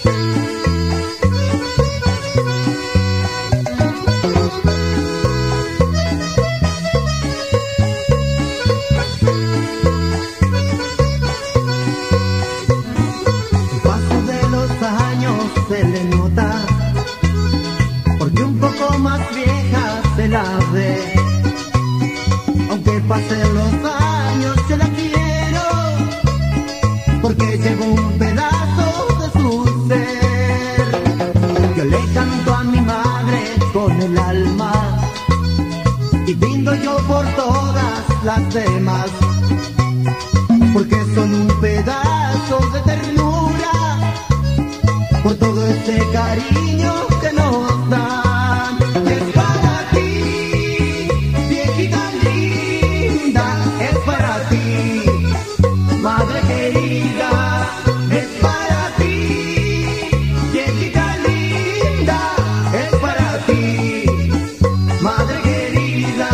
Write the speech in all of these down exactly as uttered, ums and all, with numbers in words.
Se le nota, porque un poco más vieja se la ve. Aunque pasen los años yo la quiero, porque llevo un pedazo de su ser. Yo le canto a mi madre con el alma y brindo yo por todas las demás, porque son un pedazo de ternura por todo ese cariño que nos dan. Es para ti, viejita linda, es para ti, madre querida. Es para ti, viejita linda, es para ti, madre querida.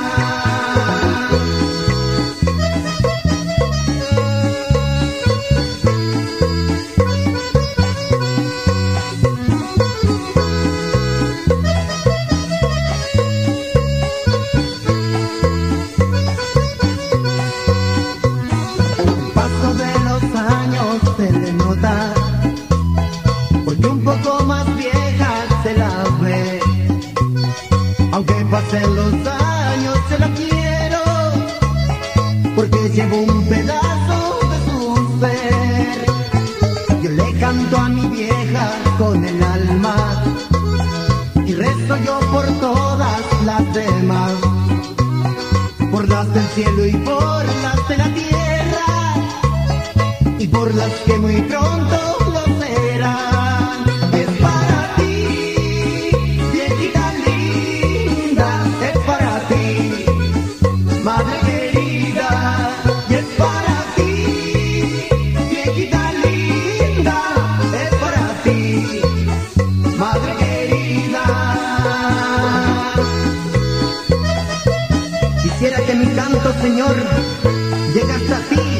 Se le nota, porque un poco más vieja se la ve. Aunque pasen los años se la quiero, porque llevo un pedazo de su ser. Yo le canto a mi vieja con el alma y rezo yo por todas las demás, por las del cielo y por las de la tierra, y por las que muy pronto lo serán. Es para ti, viejita linda, es para ti, madre querida. Y es para ti, viejita linda, es para ti, madre querida. Quisiera que mi canto, Señor, llegue hasta ti,